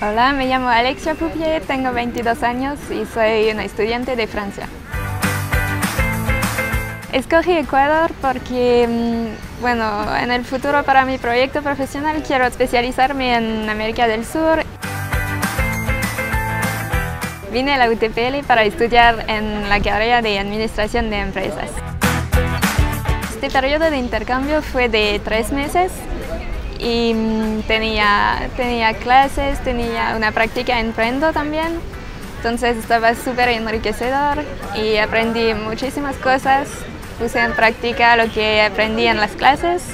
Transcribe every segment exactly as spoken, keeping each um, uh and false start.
Hola, me llamo Alexia Poupier, tengo veintidós años y soy una estudiante de Francia. Escogí Ecuador porque, bueno, en el futuro para mi proyecto profesional quiero especializarme en América del Sur. Vine a la U T P L para estudiar en la carrera de Administración de Empresas. Este periodo de intercambio fue de tres meses y tenía, tenía clases, tenía una práctica en Prendo también. Entonces estaba súper enriquecedor y aprendí muchísimas cosas. Puse en práctica lo que aprendí en las clases.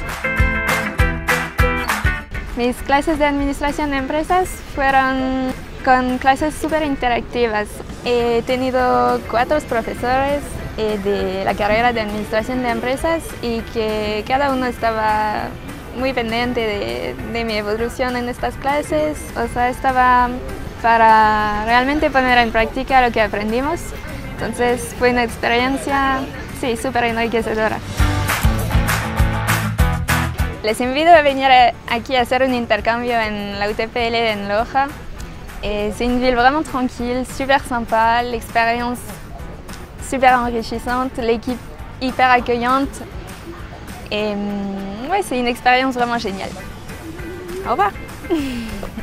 Mis clases de Administración de Empresas fueron con clases súper interactivas. He tenido cuatro profesores eh, de la carrera de Administración de Empresas y que cada uno estaba muy pendiente de, de mi evolución en estas clases. O sea, estaba para realmente poner en práctica lo que aprendimos. Entonces fue una experiencia, sí, súper enriquecedora. Les invito a venir aquí a hacer un intercambio en la U T P L en Loja. C'est une ville vraiment tranquille, super sympa, l'expérience super enrichissante, l'équipe hyper accueillante. Et ouais, c'est une expérience vraiment géniale. Au revoir.